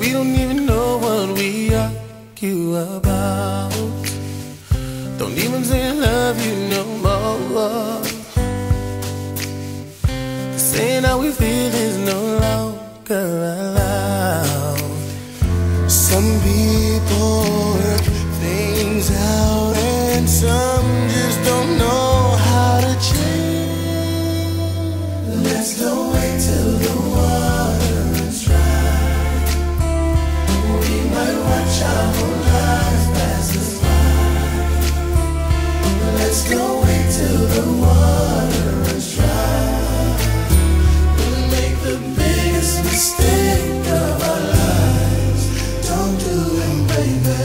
we don't even know what we argue about. Don't even say I love you no more. Saying how we feel is no longer allowed. Some people work things out, and some just don't know how to change. Let's don't wait till the water runs dry. We might watch our whole lives pass us by. Let's don't wait till the water runs dry. We'll make the biggest mistake of our lives. Don't do it, baby.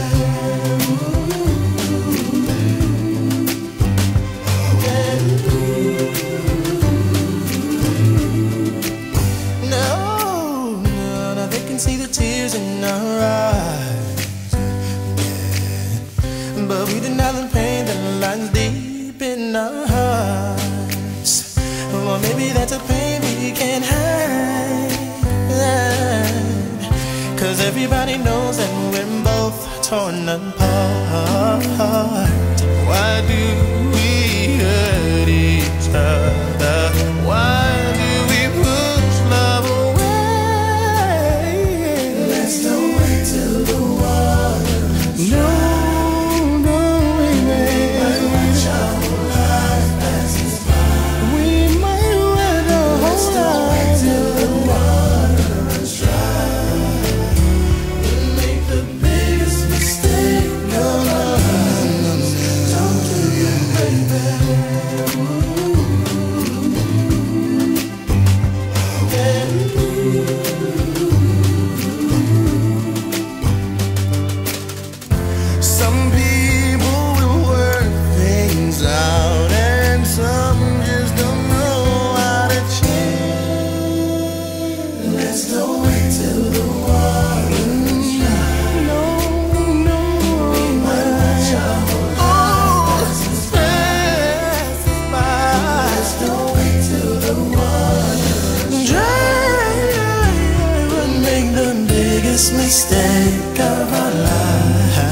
See the tears in our eyes, yeah. But we deny the pain that lies deep in our hearts. Or maybe that's a pain we can't hide, 'cause everybody knows that we're both torn apart. Why do we hurt each other? Why do we push love away? Don't wait till the water runs dry. No, baby. We might watch our whole life pass us by. We might wait a whole life. Don't wait till the water runs dry. We'll make the biggest mistake of our lives. Don't do it, baby. Some people will work things out, and some just don't know how to change. Let's don't wait till the water runs dry. No, we might watch our whole lives pass us by. Let's don't wait till the water runs dry. We'll make the biggest mistake of our lives.